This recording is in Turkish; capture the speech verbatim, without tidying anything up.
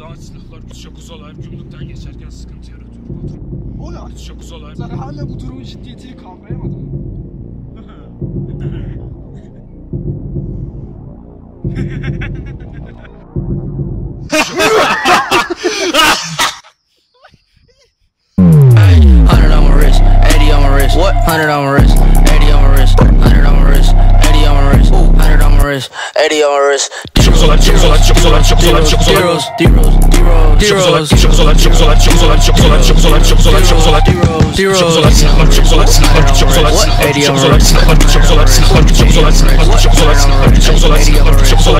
ağaç silahlar, güç çok uzalar, gümrükten geçerken sıkıntı yaratıyor patron. O ya. Güç çok uzalar. Sen hala bu durumun ciddiyetini kavrayamadın. Hundred on my wrist, eighty on my wrist. What? Hundred on my wrist, eighty on my wrist. Hundred on my wrist, eighty on my wrist. Hundred on my wrist, eighty on my wrist. Çok uzalar, çok uzalar, çok uzalar, çok uzalar, çok uzalar. Zeros, zeros, zeros, Çok uzalar, çok uzalar, çok uzalar, çok uzalar, çok uzalar, çok uzalar, çok uzalar, çok uzalar. Çok uzalar silahlar, çok uzalar silahlar, çok uzalar silahlar, çok uzalar silahlar, çok uzalar silahlar, çok uzalar silahlar, çok uzalar silahlar, çok uzalar silahlar, çok uzalar silahlar, çok uzalar.